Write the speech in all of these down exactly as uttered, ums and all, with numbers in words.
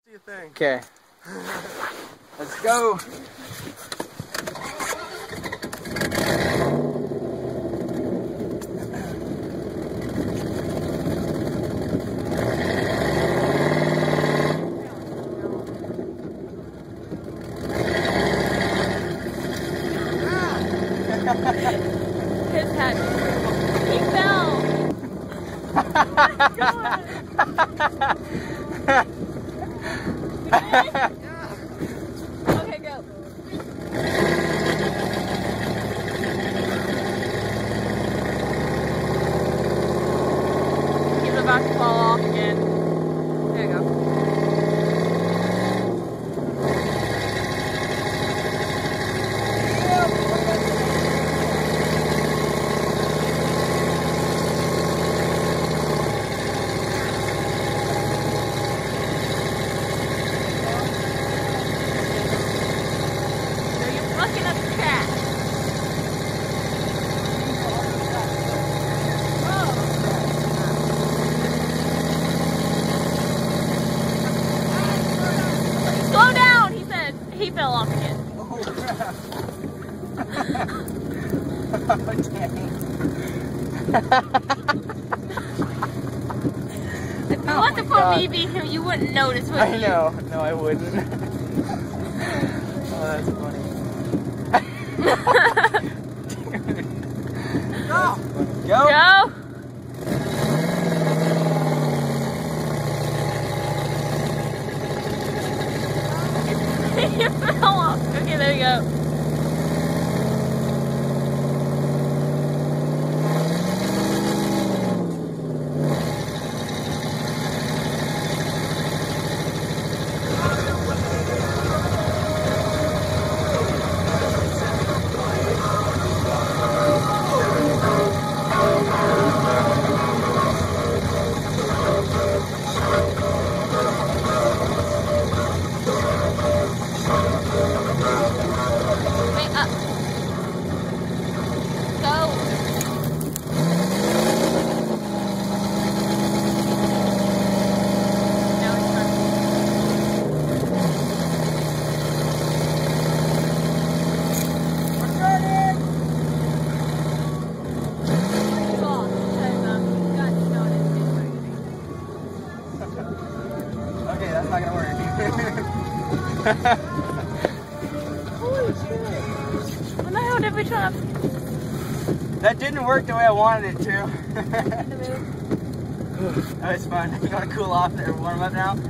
Okay. Let's go. His hat. He fell. Okay, go. He's about to fall off again. There you go. Looking at the cat. Slow down, he said. He fell off again. Oh, crap. Oh, dang. If you Oh wasn't my for God. me being here, you wouldn't notice, would you? I know. No, I wouldn't. Oh, that's funny. Go! Go! Go! You fell off. Okay, there you go. Wait, up. Go. Now it's time. It's off because, um, he's got snow in his face. Okay, that's not gonna work. Holy shit. When the hell did we try to... That didn't work the way I wanted it to. to move? That was fun. You want to cool off there, warm up now?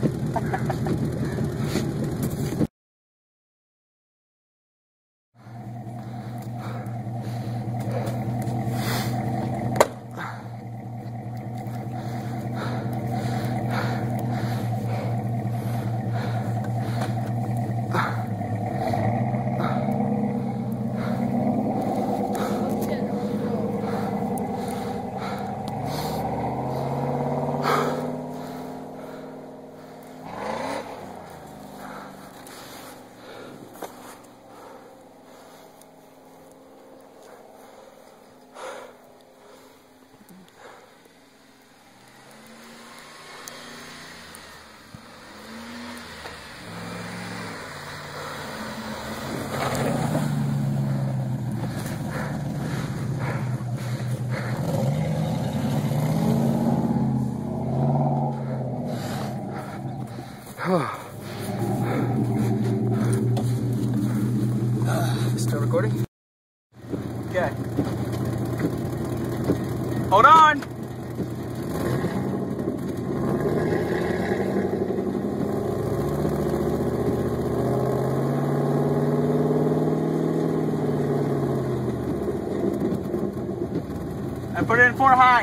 Still recording? Okay. Hold on! I put it in four high.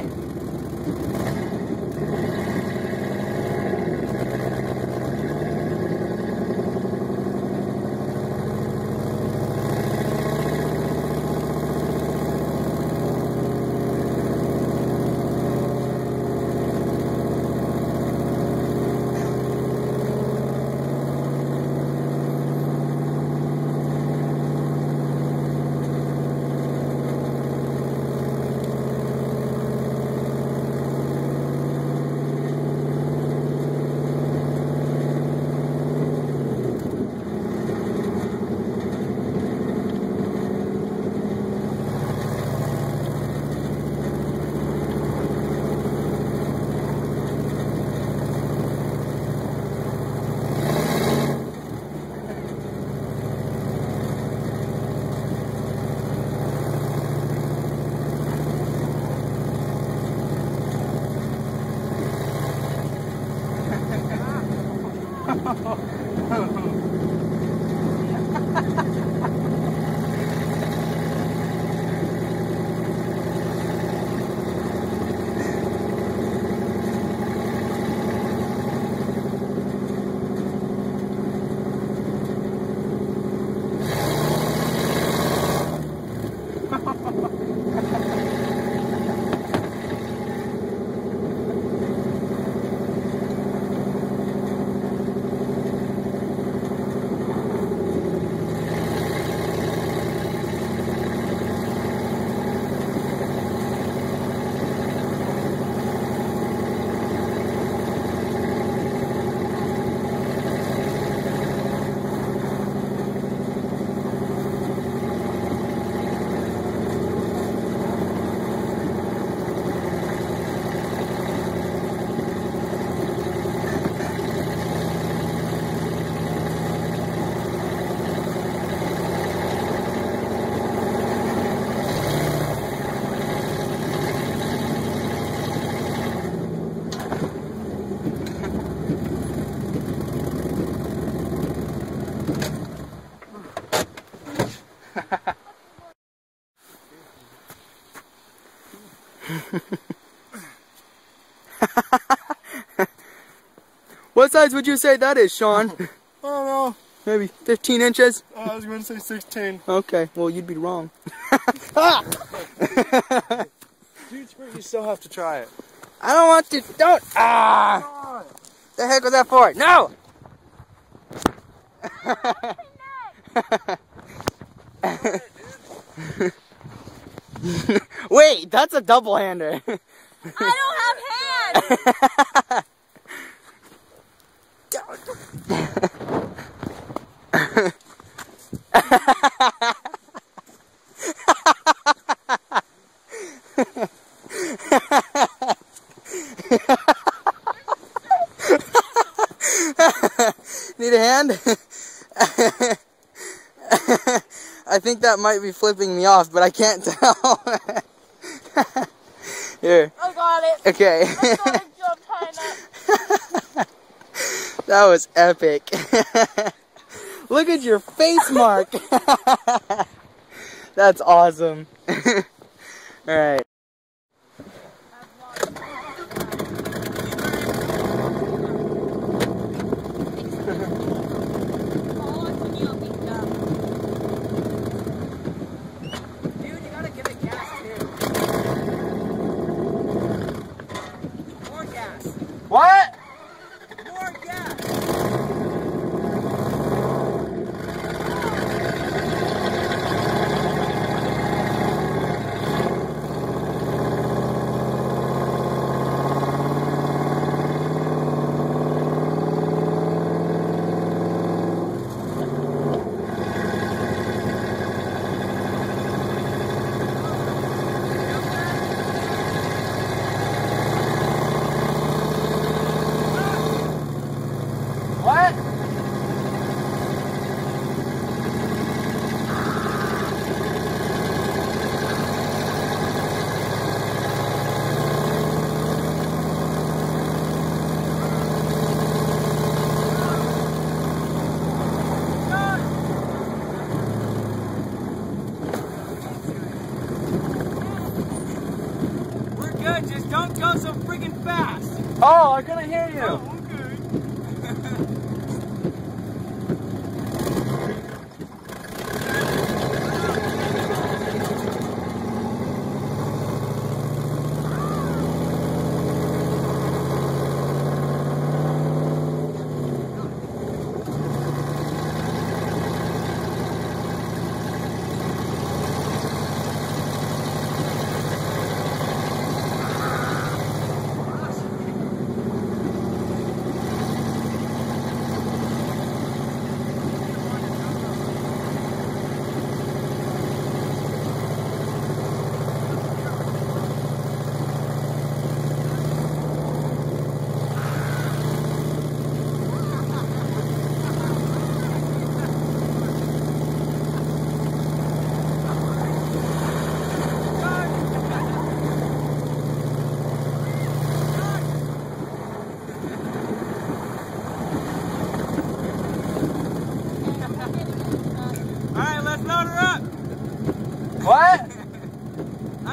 What size would you say that is, Sean? I don't know. Maybe fifteen inches? Uh, I was going to say sixteen. Okay, well, you'd be wrong. Dude, you still have to try it. I don't want to. Don't. Ah! The heck was that for? No! Wait, that's a double hander. I don't have hands! Need a hand? I think that might be flipping me off, but I can't tell. Here. I got it. Okay. I got a job tying up. That was epic. Look at your face mark. That's awesome. Alright. What? More gas. What? We're good, just don't go so freaking fast. Oh, I couldn't hear you. Oh, okay.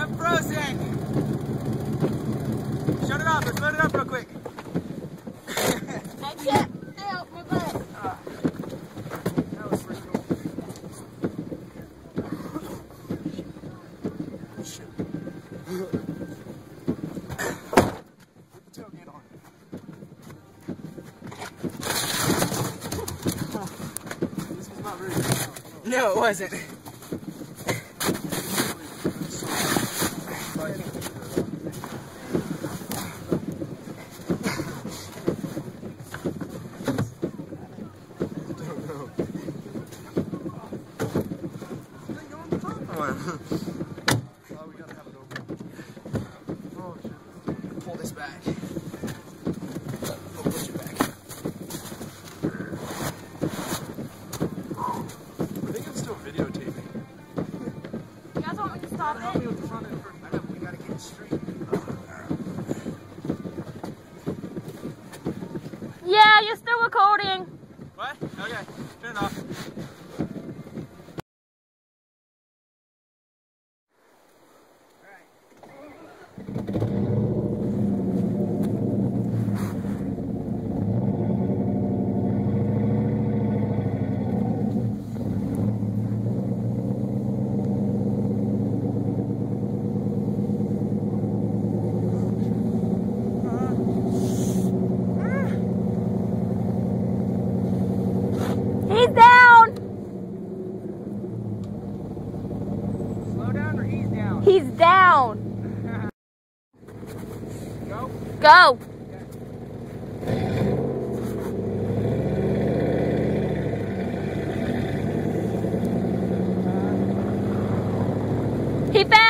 I'm frozen. Shut it off. Let's load it up real quick. I can't. Ow, my butt. That was pretty cool. Put the tailgate on. This was not very good. No, it wasn't. Oh, we gotta have it open. Oh, shit. Pull this back. Oh, push it back. I think I'm still videotaping. You guys want me to stop Help it? me with the front end first. I know, we gotta get it straight. Yeah, you're still recording. What? Okay. Turn it off. He's down. Slow down or ease down? He's down. Go. Go. He fell.